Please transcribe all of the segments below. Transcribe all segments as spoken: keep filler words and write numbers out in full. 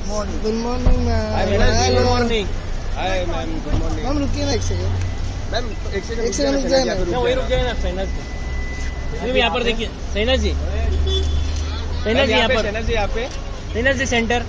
Morning good morning ma'am. Good morning. Hi ma'am, good morning. Ma'am रुकिए ना एक second. Ma'am एक second एक सेकंड रुक जाए ना। ना वही रुक जाए ना। शहनाज जी मैम यहाँ पर देखिए। शहनाज जी, शहनाज जी यहाँ पर। शहनाज जी यहाँ पे। शहनाज जी सेंटर।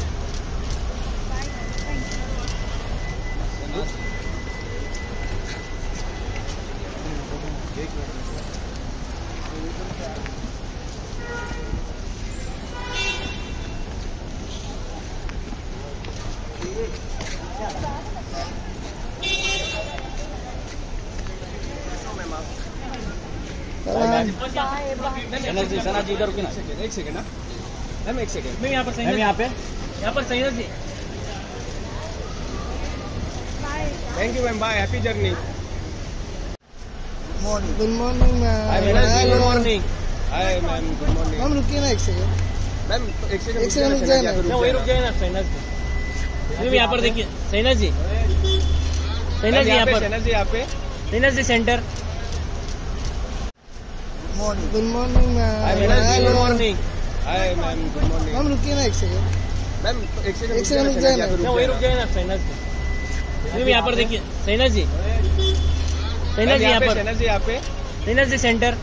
शहनाज जी, शहनाज जी इधर रुकिए ना। एक सेकंड ना मैम, एक सेकंड। मैं यहाँ पर मैम यहाँ पे यहाँ पर Shahnaz ji. Thank you ma'am, bye, happy journey. Morning good morning ma'am. Good morning. Hi ma'am, good morning. Ma'am रुकिए ना एक सेकंड। मैम एक सेकंड एक सेकंड रुक जाए ना। ना वही रुक जाए ना। शहनाज जी मैम यहाँ पर देखिए। शहनाज जी, शहनाज जी यहाँ पर। शहनाज जी यहाँ पे। Shahnaz ji centre. Morning good morning ma'am. Good morning. Hi ma'am, good morning. Ma'am रुकिए ना एक सेकंड। मैम एक सेकंड एक सेकंड रुक जाए ना। ना वही रुक जाए ना। शहनाज जी मैम यहाँ पर देखिए। शहनाज जी, शहनाज जी यहाँ पर। शहनाज जी यहाँ पे। शहनाज जी सेंटर।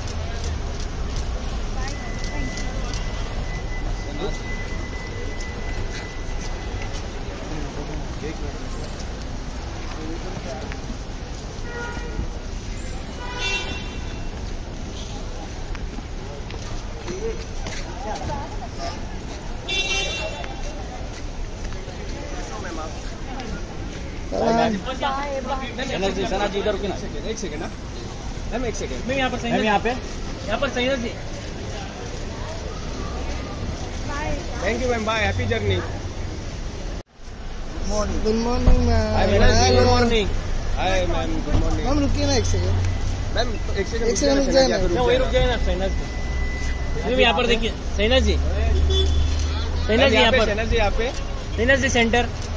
शहनाज जी, शहनाज जी इधर रुकिए ना। एक सेकंड ना मैम, एक सेकंड। मैं यहाँ पर मैम यहाँ पे यहाँ पर Shahnaz ji. Thank you ma'am, bye, happy journey. Morning good morning ma'am. Good morning. Hi ma'am, good morning. Ma'am रुकिए ना एक सेकंड। मैम एक सेकंड एक सेकंड रुक जाए ना। ना वही रुक जाए ना। शहनाज जी मैम यहाँ पर देखिए। शहनाज जी, शहनाज जी यहाँ पर। शहनाज जी यहाँ पे। शहनाज जी सेंटर।